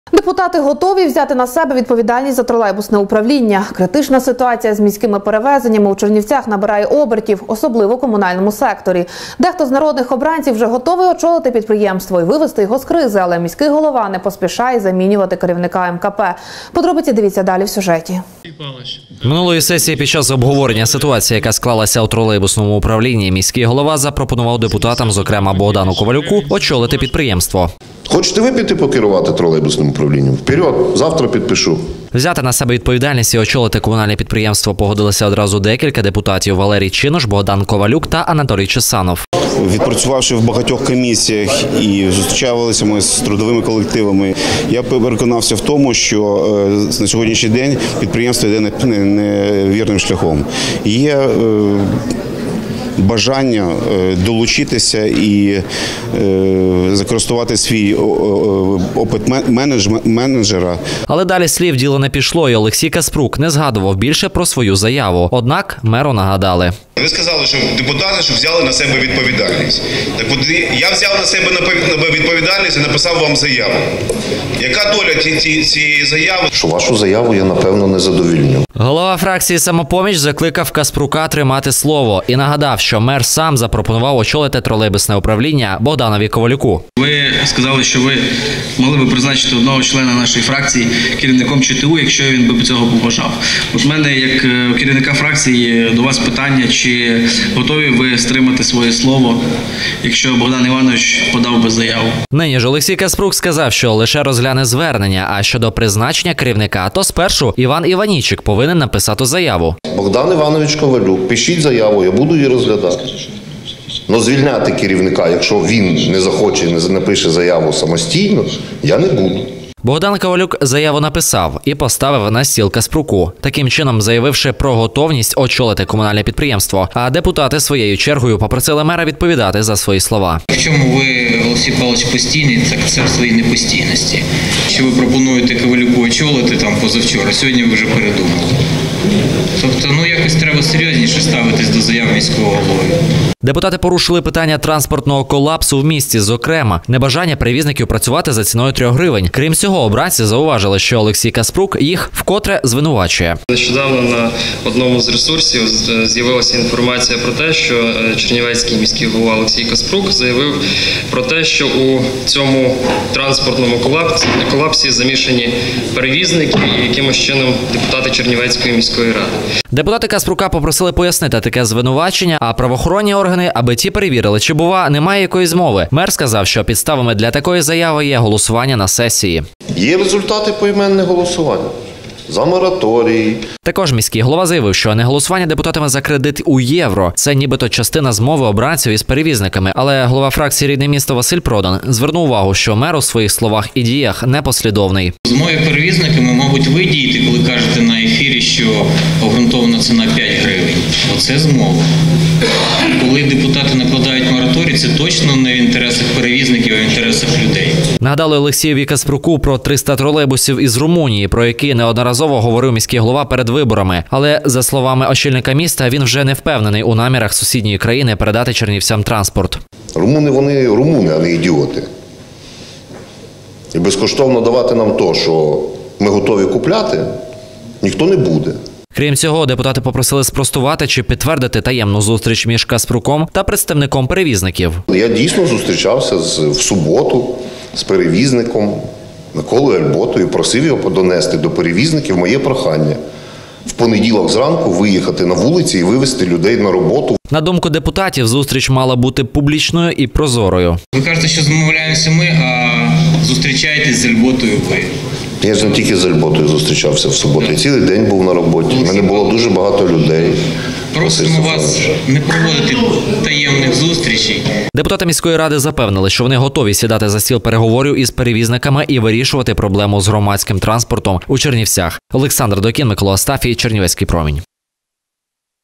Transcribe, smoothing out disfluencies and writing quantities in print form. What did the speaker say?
Депутати готові взяти на себе відповідальність за тролейбусне управління. Критична ситуація з міськими перевезеннями у Чернівцях набирає обертів, особливо в комунальному секторі. Дехто з народних обранців вже готовий очолити підприємство і вивести його з кризи, але міський голова не поспішає замінювати керівника МКП. Подробиці дивіться далі в сюжеті. Минулої сесії під час обговорення ситуації, яка склалася у тролейбусному управлінні, міський голова запропонував депутатам, зокрема Богдану Ковалюку, очолити підприємство. Хочете ви піти покерувати тролейбусним управлінням? Вперед, завтра підпишу. Взяти на себе відповідальність і очолити комунальне підприємство погодилися одразу декілька депутатів – Валерій Чинош, Богдан Ковалюк та Анатолій Чесанов. Відпрацювавши в багатьох комісіях і зустрічалися ми з трудовими колективами, я переконався в тому, що на сьогоднішній день підприємство йде невірним шляхом. Є бажання долучитися і закористувати свій опит менеджера. Але далі слів діло не пішло, і Олексій Каспрук не згадував більше про свою заяву. Однак меру нагадали. Ви сказали, що депутати взяли на себе відповідальність. Так от я взяв на себе відповідальність і написав вам заяву. Яка доля цієї заяви? Що вашу заяву я, напевно, не задовільню. Голова фракції «Самопоміч» закликав Каспрука тримати слово і нагадав, що мер сам запропонував очолити тролейбусне управління Богданові Ковалюку. Ви сказали, що ви могли б призначити одного члена нашої фракції керівником ЧТУ, якщо він би цього побажав. От в мене, як керівника фракції, до вас питання, чи готові ви стримати своє слово, якщо Богдан Іванович подав би заяву? Нині ж Олексій Каспрук сказав, що лише розгляне звернення, а щодо призначення керівника, то спершу Іван Іванійчик повинен написати заяву. Богдан Іванович Ковалюк, пишіть заяву, я буду її розглядати. Но звільняти керівника, якщо він не захоче і не напише заяву самостійно, я не буду. Богдан Ковалюк заяву написав і поставив на стіл Каспруку, таким чином заявивши про готовність очолити комунальне підприємство. А депутати своєю чергою попросили мера відповідати за свої слова. В чому ви, Олексій Павлович, постійний, так це в своїй непостійності. Що ви пропонуєте Ковалюку очолити там позавчора, сьогодні ви вже передумали. Тобто, якось треба серйозніше ставитись до заяв міського голови. Депутати порушили питання транспортного колапсу в місті, зокрема, небажання перевізників працювати за ціною 3 гривень. Крім цього, обранці зауважили, що Олексій Каспрук їх вкотре звинувачує. Нещодавно на одному з ресурсів з'явилася інформація про те, що чернівецький міський голова Олексій Каспрук заявив про те, що у цьому транспортному колапсі замішані перевізники і якимось чином депутати Чернівецької міської ради. Депутати Каспрука попросили пояснити таке звинувачення, а правоохоронні органи, аби ті перевірили, чи, бува, немає якоїсь змови. Мер сказав, що підставами для такої заяви є голосування на сесії. Є результати поіменних голосувань. За мораторій. Також міський голова заявив, що неголосування депутатами за кредит у євро – це нібито частина змови обранців із перевізниками. Але голова фракції «Рідне місто» Василь Продан звернув увагу, що мер у своїх словах і діях непослідовний. З моїми перевізниками, мабуть, ви дієте, коли кажете на ефірі, що обґрунтована ціна 5 гривень. Оце змова. Коли депутати накладають мораторій, це точно не в інтересах перевізників, а в інтересах людей. Нагадали Олексієві Каспруку про 300 тролейбусів із Румунії, про які неодноразово говорив міський голова перед виборами. Але, за словами очільника міста, він вже не впевнений у намірах сусідньої країни передати чернівцям транспорт. Румуни, вони румуни, а не ідіоти. І безкоштовно давати нам то, що ми готові купляти, ніхто не буде. Крім цього, депутати попросили спростувати чи підтвердити таємну зустріч між Каспруком та представником перевізників. Я дійсно зустрічався в суботу з перевізником Миколою Альботою, просив його донести до перевізників моє прохання. В понеділок зранку виїхати на вулиці і вивезти людей на роботу. На думку депутатів, зустріч мала бути публічною і прозорою. Ви кажете, що змовляємося ми, а зустрічаєтесь з Альботою ви. Я ж не тільки з Альботою зустрічався в суботу, я цілий день був на роботі. У мене було дуже багато людей. Просимо вас не проводити таємних зустрічей. Депутати міської ради запевнили, що вони готові сідати за стіл переговорів із перевізниками і вирішувати проблему з громадським транспортом у Чернівцях. Олександр Докін, Микола Астафій, Чернівецький промінь.